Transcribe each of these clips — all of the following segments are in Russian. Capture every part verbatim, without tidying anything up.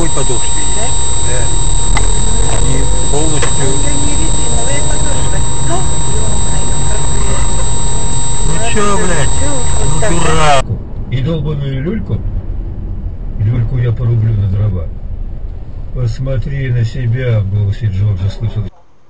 подошве есть. Да? Да. Они полностью... У нее не резиновые подошвы. Ну, ну чё, блядь? Ну дурак. И долбаную люльку, люльку я порублю на дрова. Посмотри на себя, в голосе Джорджа слышал.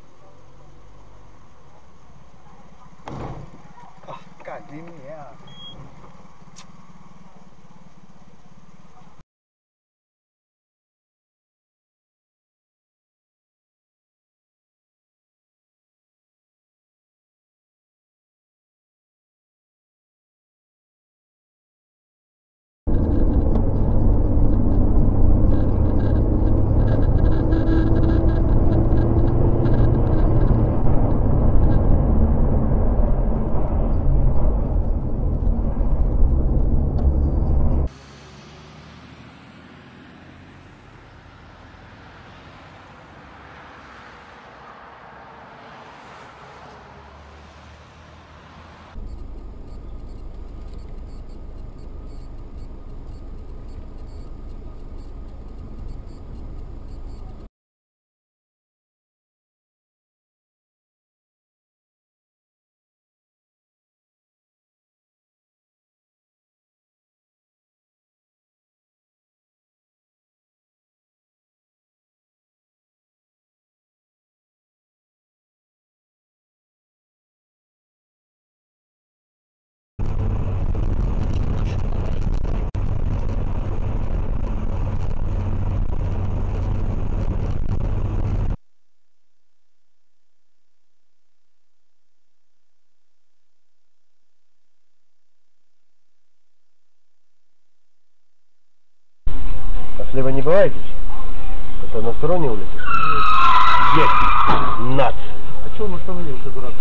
А слева не бывает здесь? Это на стороне улицы? Есть! Нац! А чё он остановился, дурак?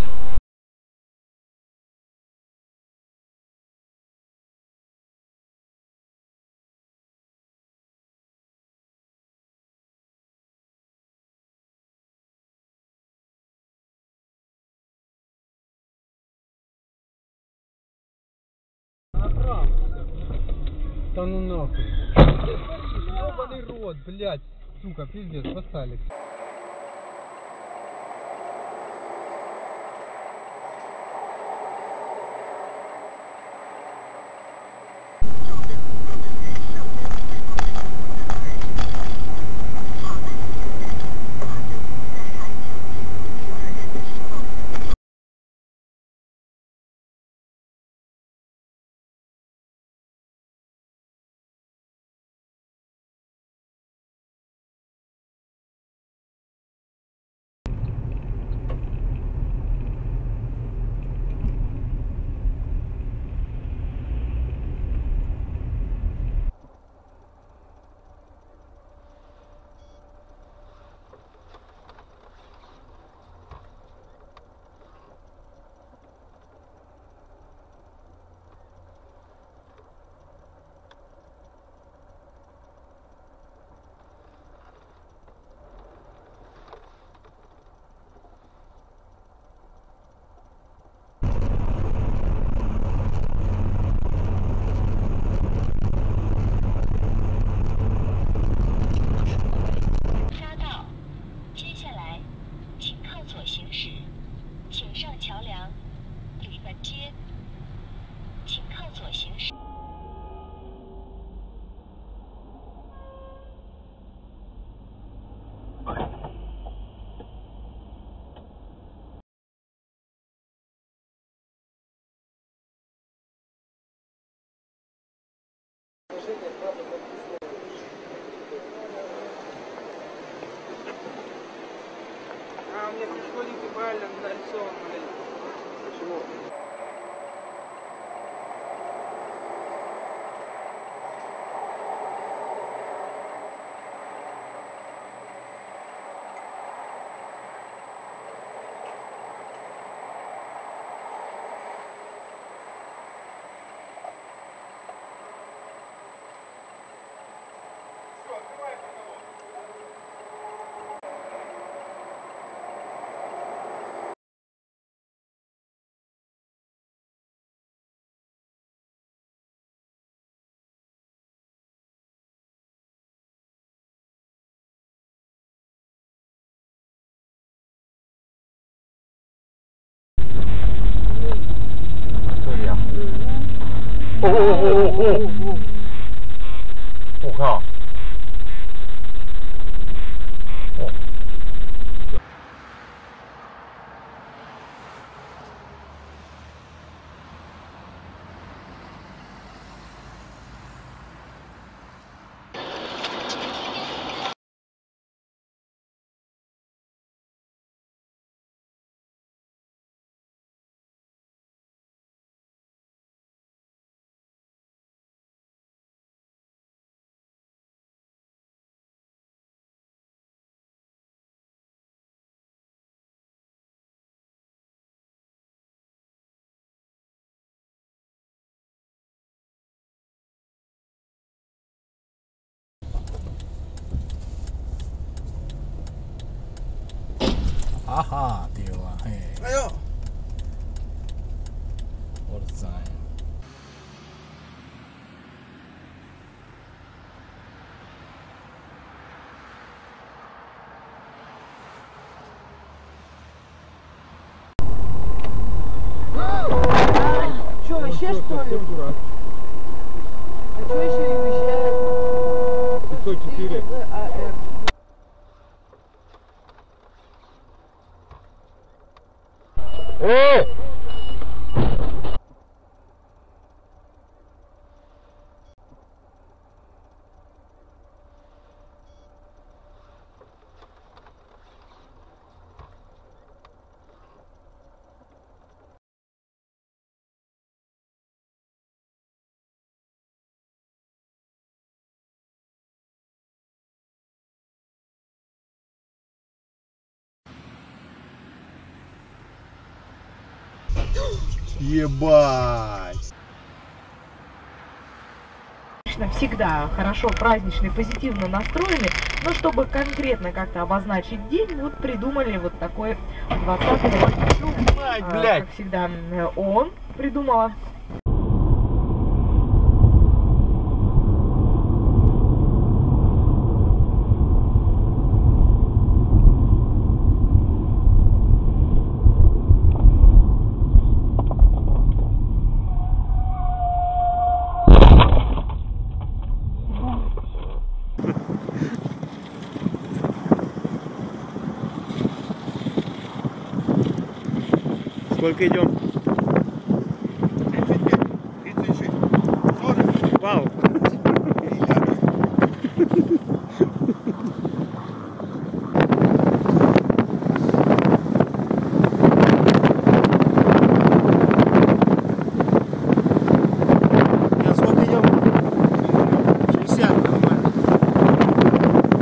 Направо. Да ну нахуй. Ёбаный рот, блядь. Сука, пиздец, поставили. А у меня все школьники правильно нарисованы. Почему? 哦哦哦哦哦！我靠！哦。 哈哈，对啊，嘿， 哎呦， 我的天！ Че, вообще что ли? А че еще и уезжает? пятьсот четыре. АР. Эй! Ебать! Всегда хорошо, праздничный, позитивно настроены, но чтобы конкретно как-то обозначить день, вот придумали вот такой двадцатый. Ну, Мать, а, блядь! как всегда, ООН придумала. Сколько идем? тридцать пять, тридцать шесть, сорок. Вау! Нет, сколько идем? шестьдесят, нормально.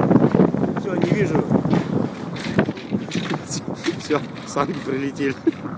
Все, не вижу. Все, санки прилетели.